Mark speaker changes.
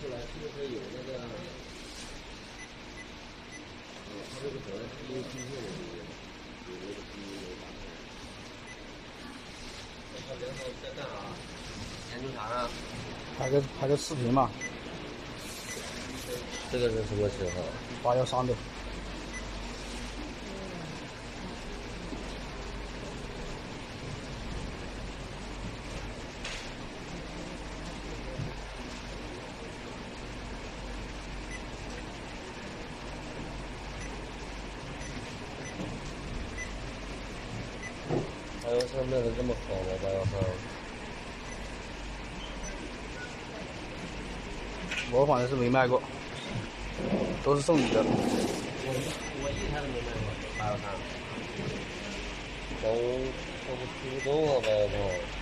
Speaker 1: 来是不是有那个？他这个可能是因为机械的原因，有那个机油打开。他梁头在干啥？研究啥呢？
Speaker 2: 拍个视频嘛。
Speaker 1: 这个是什么型号
Speaker 2: ？813的。
Speaker 1: 813卖的这么好吗？813。
Speaker 2: 我反正是没卖过，都是送你的。
Speaker 1: 我一台都没卖过813。都不出动啊813。